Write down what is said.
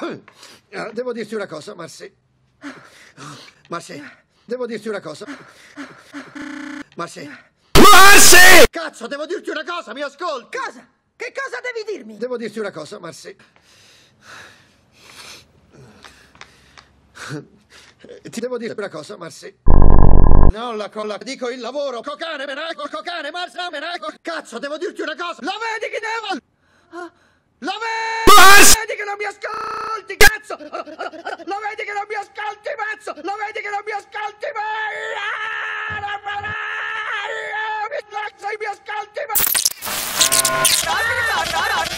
Devo dirti una cosa, Marcy. Marcy, devo dirti una cosa. Marcy. Marcy! Cazzo, devo dirti una cosa, mi ascolti? Cosa? Che cosa devi dirmi? Devo dirti una cosa, Marcy. Ti devo dire una cosa, Marcy. Non la colla, dico il lavoro. Cocane, menaco, cocane, Marcy, menaco. Cazzo, devo dirti una cosa. Lo vedi che devo... Lo vedi? Vedi che non mi ascolti, cazzo! Lo vedi che non mi ascolti, pazzo! Lo vedi che non mi ascolti, mi ascolti,